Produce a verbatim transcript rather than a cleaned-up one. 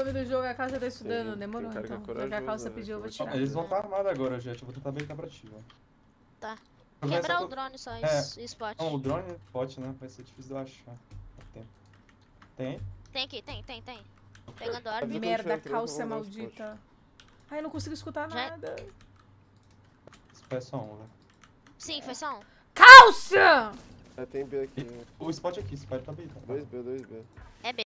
uniforme do jogo, a Calça tá estudando. Sim, Demorou tem um cara que é então. Já que a Calça corajoso, pediu, eu vou né? tirar. Eles vão estar armados agora, gente. Eu vou tentar brincar pra ti, velho. Tá. Eu vou Quebrar essa- o drone só, É. isso, spot. Não, o drone pode, né? Vai ser difícil de eu achar. Tem? Tem? Tem aqui, tem, tem, tem. Pegando arma. Avisa quando Merda, tiver entrando, calça eu vou dar os maldita. Ai, eu não consigo escutar Já- nada. Esse pé é só um, velho. Sim, foi só um. Calça! É, tem B aqui. O spot aqui, esse pode tá bem, tá? dois B, dois B. É B.